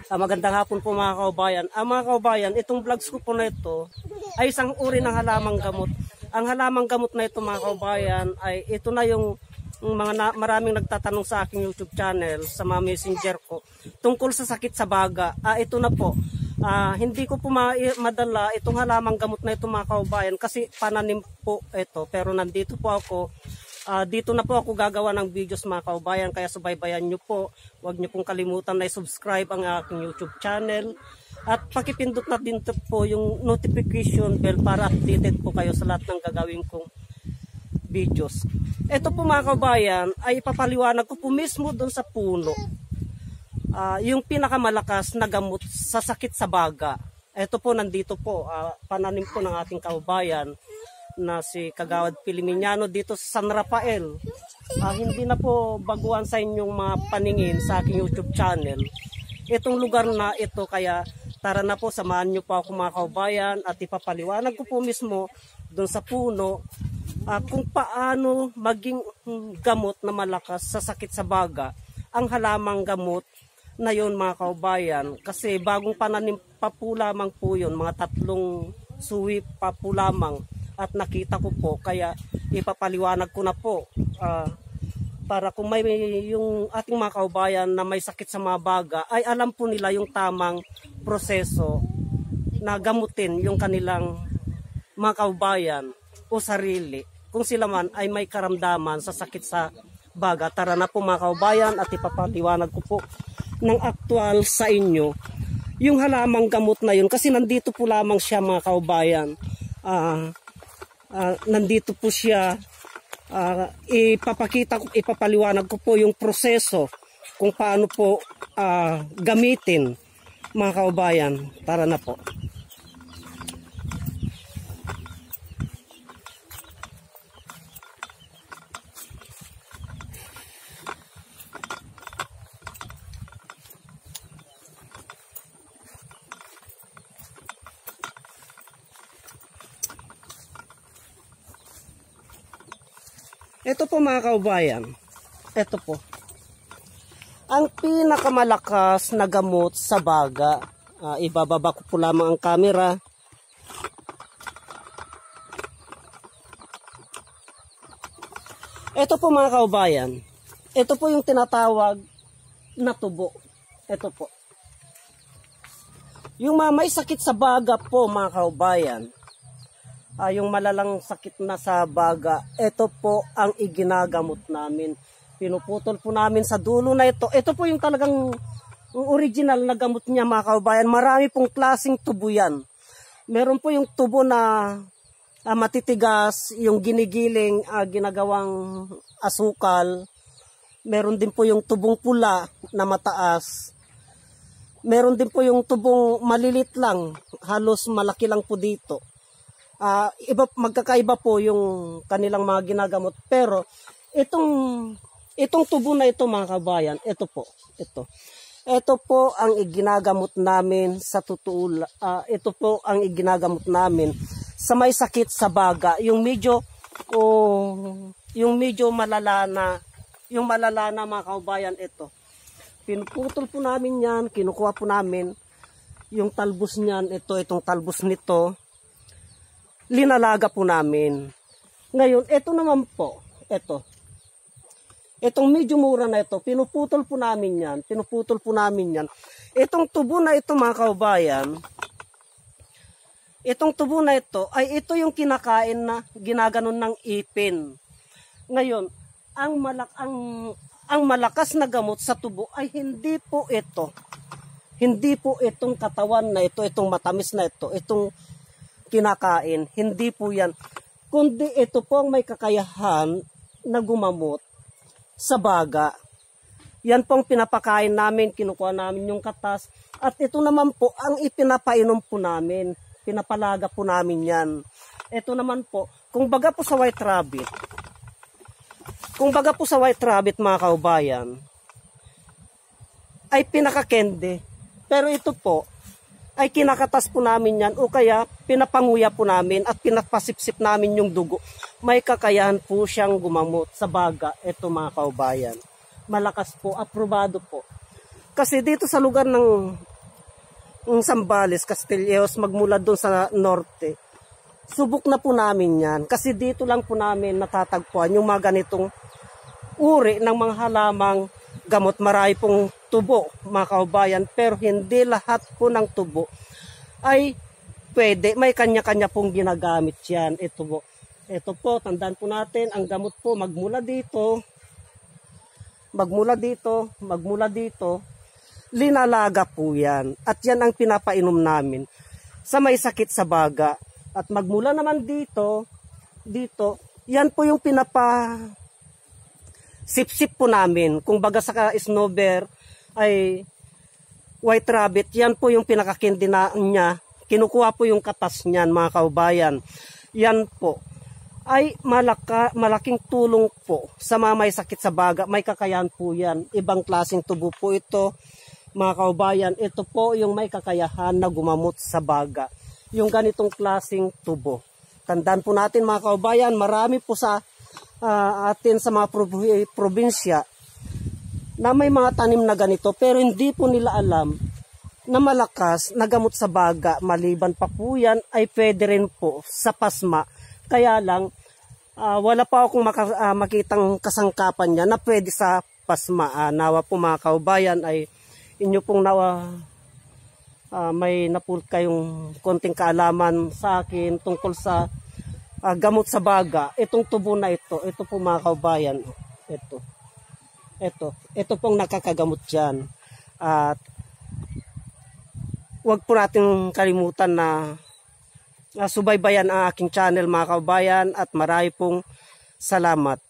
Magandang hapon po mga kaubayan. Mga kaubayan, itong vlogs ko po na ito ay isang uri ng halamang gamot. Ang halamang gamot na ito mga kaubayan ay ito na yung maraming nagtatanong sa aking YouTube channel, sa mga messenger ko, tungkol sa sakit sa baga. Ito na po. Hindi ko po madala itong halamang gamot na ito mga kaubayan kasi pananim po ito. Pero nandito po ako. Dito na po ako gagawa ng videos mga kaubayan, kaya subaybayan nyo po. Huwag nyo pong kalimutan na i-subscribe ang aking YouTube channel at pakipindot na din po yung notification bell para updated po kayo sa lahat ng gagawin kong videos. Ito po mga kaubayan ay ipapaliwanag ko po mismo doon sa puno, yung pinakamalakas na gamot sa sakit sa baga. Ito po nandito po, pananim po ng ating kaubayan na si Kagawad Piliminiano dito sa San Rafael. Hindi na po baguhan sa inyong mga paningin sa aking YouTube channel itong lugar na ito, kaya tara na po, samahan nyo po ako mga kaubayan at ipapaliwanag ko po mismo doon sa puno kung paano maging gamot na malakas sa sakit sa baga ang halamang gamot na yun mga kaubayan. Kasi bagong pananim pa po lamang po yun, mga 3 suwi pa po lamang at nakita ko po, kaya ipapaliwanag ko na po para kung may yung ating mga kaubayan na may sakit sa mga baga ay alam po nila yung tamang proseso na gamutin yung kanilang mga kaubayan o sarili kung sila man ay may karamdaman sa sakit sa baga. Tara na po mga kaubayan at ipapaliwanag ko po ng aktual sa inyo yung halamang gamot na yun, kasi nandito po lamang siya mga kaubayan. Nandito po siya, ipapaliwanag ko po yung proseso kung paano po gamitin mga kaubayan. Tara na po. Ito po mga kaubayan, ito po ang pinakamalakas na gamot sa baga. Ibababa ko po lamang ang camera. Ito po mga kaubayan, ito po yung tinatawag na tubo. Ito po yung may sakit sa baga po mga kaubayan. Yung malalang sakit na sa baga, ito po ang iginagamot namin. Pinuputol po namin sa dulo na ito. Ito po yung talagang original na gamot niya mga kaubayan. Marami pong klaseng tubo yan. Meron po yung tubo na matitigas, yung ginigiling, ginagawang asukal. Meron din po yung tubong pula na mataas. Meron din po yung tubong malilit lang, halos malaki lang po dito. Magkakaiba po yung kanilang mga ginagamot, pero itong tubo na ito mga kabayan, ito po ang iginagamot namin sa totoo. Ito po ang iginagamot namin sa may sakit sa baga, yung medyo malala na mga kabayan. Ito pinuputol po namin yan, kinukuha po namin yung talbos niyan, itong talbos nito, linalaga po namin. Ngayon, ito naman po, itong medyo mura na ito, pinuputol po namin yan. Itong tubo na ito mga kaubayan, itong tubo na ito, ay ito yung kinakain na ginaganon ng ipin. Ngayon, ang malakas na gamot sa tubo ay hindi po ito. Hindi po itong katawan na ito, itong matamis na ito, itong kinakain, hindi po yan, kundi ito po ang may kakayahan na gumamot sa baga. Yan pong pinapakain namin, kinukuha namin yung katas, at ito naman po ang ipinapainom po namin, pinapalaga po namin yan. Ito naman po, kung baga po sa white rabbit mga kaubayan, ay pinakakende, pero ito po ay kinakatas po namin yan, o kaya pinapanguya po namin at pinapasipsip namin yung dugo. May kakayahan po siyang gumamot sa baga. Ito mga kaubayan, malakas po, aprobado po. Kasi dito sa lugar ng Zambales, Castillejos, magmula doon sa norte. Subok na po namin yan kasi dito lang po namin natatagpuan yung mga ganitong uri ng mga halamang gamot. Marami pong tubo mga kaubayan, pero hindi lahat po ng tubo ay pwede. May kanya-kanya pong ginagamit yan. Ito po, tandaan po natin, ang gamot po magmula dito, linalaga po yan. At yan ang pinapainom namin sa may sakit sa baga. At magmula naman dito, yan po yung sip-sip po namin. Kung baga sa snowbear ay white rabbit, yan po yung pinakakindi na niya. Kinukuha po yung katas niyan mga kaubayan. Yan po ay malaking tulong po sa mga may sakit sa baga. May kakayahan po yan. Ibang klaseng tubo po ito mga kaubayan. Ito po yung may kakayahan na gumamot sa baga. Yung ganitong klaseng tubo. Tandaan po natin mga kaubayan, marami po sa atin sa mga probinsya na may mga tanim na ganito, pero hindi po nila alam na malakas na gamot sa baga. Maliban pa po yan ay pwede rin po sa pasma. Kaya lang wala pa akong makitang kasangkapan niya na pwede sa pasma. Nawa po mga kaubayan ay inyo pong may napulot kayong konting kaalaman sa akin tungkol sa gamot sa baga. Itong tubo na ito po mga kaubayan, ito pong nakakagamot dyan. At huwag po natin kalimutan na subaybayan ang aking channel mga kaubayan, at marami pong salamat.